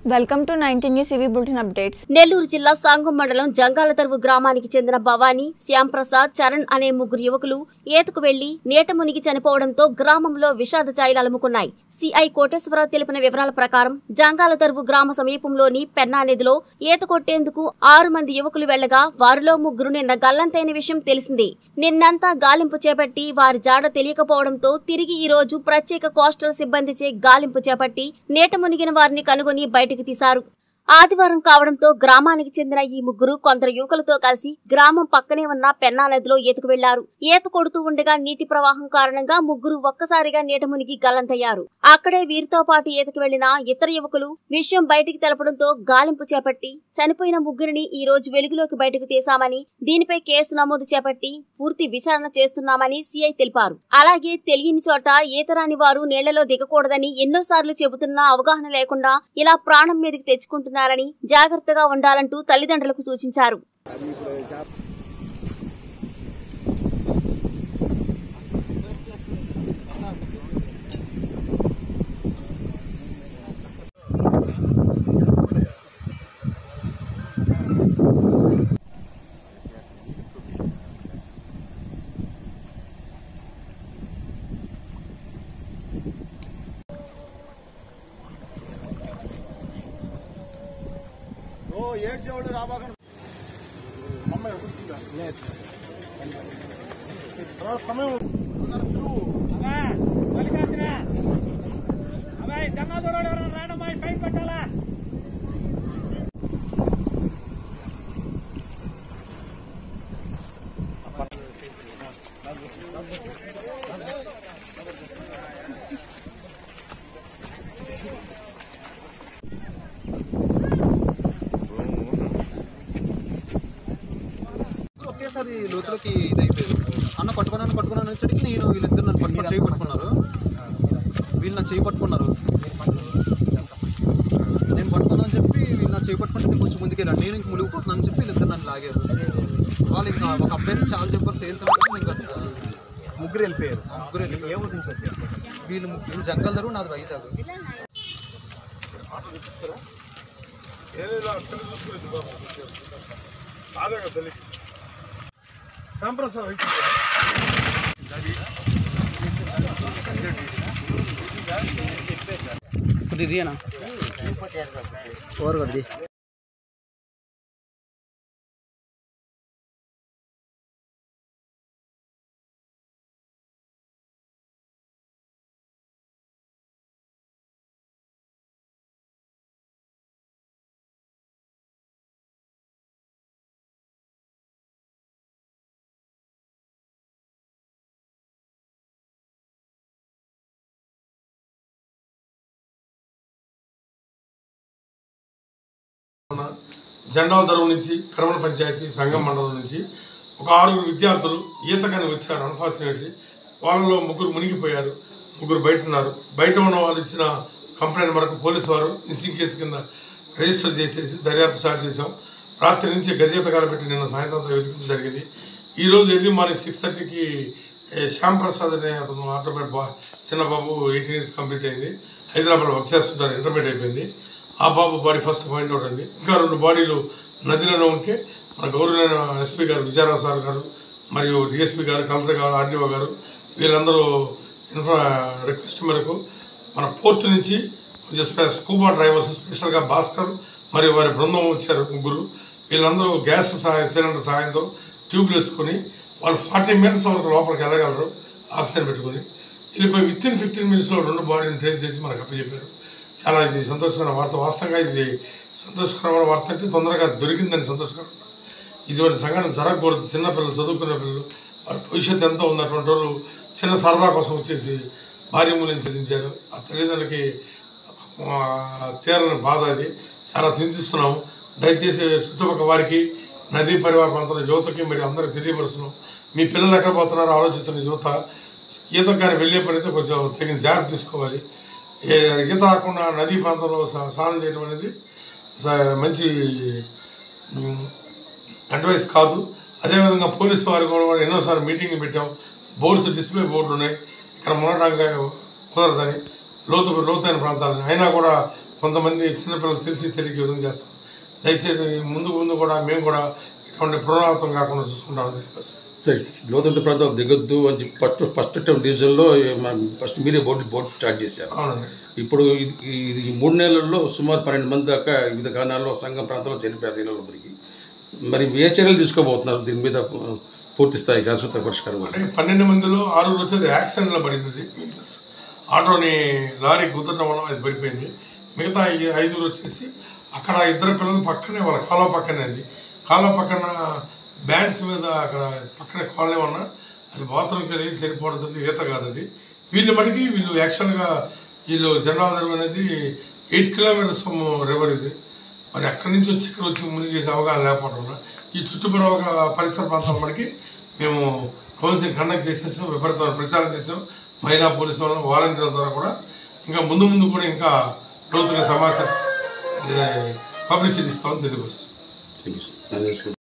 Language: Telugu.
Welcome to 19 news EV bulletin updates. Nellore జిల్లా సాంగం మండలం జంగాలతరువు గ్రామానికి చెందిన భవానీ, శ్యాంప్రసాద్, చరణ్ అనే ముగ్గురు యువకులు ఈతకు వెళ్లి నీట మునిగి చనిపోవడంతో గ్రామంలో విషాద ఛాయలు అలుముకున్నాయి. సిఐ కోటేశ్వరరావు తెలిపిన వివరాల ప్రకారం జంగాలతరువు గ్రామ సమీపంలోని పెన్నా నదిలో ఈత కొట్టేందుకు 6 మంది యువకులు వెళ్లగా వారిలో ముగ్గురు నిన్న గల్లంతైన విషయం తెలిసిందే. నిన్నంతా గాలింపు చేపట్టి వారి జాడ తెలియకపోవడంతో తిరిగి ఈ రోజు ప్రత్యేక కోస్టల్ సిబ్బందిచే గాలింపు చేపట్టి నీట మునిగిన వారిని కనుగొని బయటకు తీశారు. ఆదివారం కావడంతో గ్రామానికి చెందిన ఈ ముగ్గురు కొందరు యువకులతో కలిసి గ్రామం పక్కనే ఉన్న పెన్నా నదిలో ఈతకు వెళ్లారు. ఈత కొడుతూ ఉండగా నీటి ప్రవాహం కారణంగా ముగ్గురు ఒక్కసారిగా నీట మునిగి గల్లంతయ్యారు. అక్కడే వీరితో పాటు ఈతకు వెళ్లిన ఇతర యువకులు విషయం బయటికి తెలపడంతో గాలింపు చేపట్టి చనిపోయిన ముగ్గురిని ఈ రోజు వెలుగులోకి బయటకు తీశామని, దీనిపై కేసు నమోదు చేపట్టి పూర్తి విచారణ చేస్తున్నామని సిఐ తెలిపారు. అలాగే తెలియని చోట ఈతరాని వారు నీళ్లలో దిగకూడదని ఎన్నోసార్లు చెబుతున్నా అవగాహన లేకుండా ఇలా ప్రాణం మీదకి తెచ్చుకుంటున్నారు, జాగ్రత్తగా ఉండాలంటూ తల్లిదండ్రులకు సూచించారు. ఏడ్చేవాళ్ళు రాబాక సమయం పెట్టాలా ఒకేసారి లోతులోకి ఇదైపోయారు. అన్న పట్టుకున్నాను అనేసరికి నేను వీళ్ళిద్దరు నన్ను పట్టుకొని చేయి పట్టుకున్నారు. వీళ్ళు నా చేయి పట్టుకున్నారు. నేను పట్టుకున్నాను అని చెప్పి వీళ్ళు నా చేయి పట్టుకుంటే నేను కొంచెం ముందుకెళ్ళాను. నేను ఇంక మునిగిపోతున్నాను అని చెప్పి వీళ్ళిద్దరు నన్ను లాగారు. వాళ్ళు ఇంకా ఒక అబ్బాయి చాలా చెప్పారు తేలుతున్నారు. ఇంకా ముగ్గురు వెళ్ళిపోయారు. ఏ ఊరి నుంచి వచ్చారు వీళ్ళు జంగల్దరు, నాది వైజాగ్. జంగాలతరువు నుంచి కరమల పంచాయతీ సంగం మండలం నుంచి ఒక 6 విద్యార్థులు ఈతకని వచ్చారు. అన్ఫార్చునేట్లీ వాళ్ళలో ముగ్గురు మునిగిపోయారు, ముగ్గురు బయట ఉన్నారు. బయట ఉన్న వాళ్ళు ఇచ్చిన కంప్లైంట్ మేరకు పోలీసు వారు మిస్సింగ్ కేసు కింద రిజిస్టర్ చేసేసి దర్యాప్తు స్టార్ట్ చేశాం. రాత్రి నుంచి గజేతకాలు పెట్టి నిన్న సాయంత్రం వెతుకుతూ జరిగింది. ఈరోజు ఎర్లీ మార్నింగ్ 6:30కి శ్యాంప్రసాద్ అనే అతను ఆటోమేటిక్ చిన్న బాబు 18 years కంప్లీట్ అయింది. హైదరాబాద్ వర్క్ చేస్తుంటారు, ఇంటర్మీడియట్ అయిపోయింది. ఆ బాబు బాడీ ఫస్ట్ పాయింట్ అవుట్ అయింది. ఇంకా 2 బాడీలు నదిలోనే ఉంటే మన గౌరవైన ఎస్పీ గారు, విజయరావు సార్ గారు, మరియు డిఎస్పీ గారు, కలెక్టర్ గారు, ఆర్డీఓ గారు వీళ్ళందరూ రిక్వెస్ట్ మేరకు మన పోర్టు నుంచి స్కూబా డ్రైవర్స్ స్పెషల్గా భాస్కర్ మరియు వారి బృందం వచ్చారు ముగ్గురు. వీళ్ళందరూ గ్యాస్ సిలిండర్ సహాయంతో ట్యూబ్లు వేసుకొని వాళ్ళు 40 minutes వరకు లోపలికి వెళ్ళగలరు ఆక్సిజన్ పెట్టుకొని. వెళ్ళిపోయి వితిన్ 15 minutesలో 2 బాడీని ట్రైన్ చేసి మనకు అప్పచెప్పారు. చాలా ఇది సంతోషకరమైన వార్త. వాస్తవంగా ఇది సంతోషకరమైన వార్త అంటే తొందరగా దొరికిందని సంతోషకరం. ఇటువంటి సంఘటన జరగకూడదు. చిన్నపిల్లలు, చదువుకునే పిల్లలు, వాళ్ళ భవిష్యత్తు ఎంతో ఉన్నటువంటి వాళ్ళు చిన్న సరదా కోసం వచ్చేసి భారీ మూల్యం చెల్లించారు. ఆ తల్లిదండ్రులకి తీరని బాధ. అది చాలా చింతిస్తున్నాము. దయచేసి చుట్టుపక్కల వారికి, నదీ పరివార ప్రాంతంలో యువతకి మరి అందరికీ తెలియపరుస్తున్నాం. మీ పిల్లలు ఎక్కడ పోతున్నారో ఆలోచిస్తున్న యువత ఈతకు కానీ వెళ్ళే పని అయితే కొంచెం తగిన జాగ్రత్త తీసుకోవాలి. ఈత రాకుండా నదీ ప్రాంతంలో స్నానం చేయడం అనేది మంచి అడ్వైస్ కాదు. అదేవిధంగా పోలీసు వారు కూడా ఎన్నోసార్లు మీటింగ్ పెట్టాం. బోర్డ్స్, డిస్ప్లే బోర్డులు ఉన్నాయి. ఇక్కడ మునగడానికి కుదరదని లోతైన ప్రాంతాలని అయినా కూడా కొంతమంది చిన్నపిల్లలు తెలిసి తెలియక విధంగా చేస్తారు. దయచేసి ముందు కూడా మేము కూడా ఇటువంటి పునరావృతం కాకుండా చూసుకుంటామని చెప్పేసి. సరే, లోతట్టు ప్రాంతాలు దిగొద్దు అని చెప్పి ఫస్ట్ టైం డివిజన్లో ఫస్ట్ మీరే బోర్డు స్టార్ట్ చేశారు. అవునండి. ఇప్పుడు ఇది ఈ 3 నెలల్లో సుమారు 12 మంది దాకా వివిధ కారణాల్లో సంఘం ప్రాంతంలో చనిపోయారు నీళ్ళ మునిగి. మరి ఏ చర్యలు తీసుకోబోతున్నారు దీని మీద పూర్తి స్థాయి శాశ్వత పరిష్కారం? అంటే 12 మందిలో 6 వచ్చేది యాక్సిడెంట్లో పడింది. ఆటోని లారీ కుదరడం వల్ల అది పడిపోయింది. మిగతా 5 వచ్చేసి అక్కడ 2 పిల్లలు పక్కనే వాళ్ళ కాలువ పక్కనే అండి. కాలువ పక్కన బ్యాండ్స్ మీద అక్కడ పక్కనే కాలనీ ఉన్నా అది బాత్రూమ్కి వెళ్ళి సరిపోవడం ఈత కాదు అది. వీళ్ళు యాక్చువల్గా జనరాధరం అనేది 8 కిలోమీటర్స్ రివర్ ఇది. మరి అక్కడి నుంచి వచ్చి ఇక్కడ వచ్చి మునిగేసే అవగాహన లేకపోవడం వల్ల ఈ చుట్టుపక్కల పరిసర ప్రాంతాల మనకి మేము కౌన్సిలింగ్ కండక్ట్ చేసేసాం, విపరీతమైన ప్రచారం చేసాం. మహిళా పోలీసు వాళ్ళ వాలంటీర్ల ద్వారా కూడా ఇంకా ముందు కూడా ఇంకా లోతుగా సమాచారం పబ్లిసిటీ ఇస్తామని తెలియవచ్చు.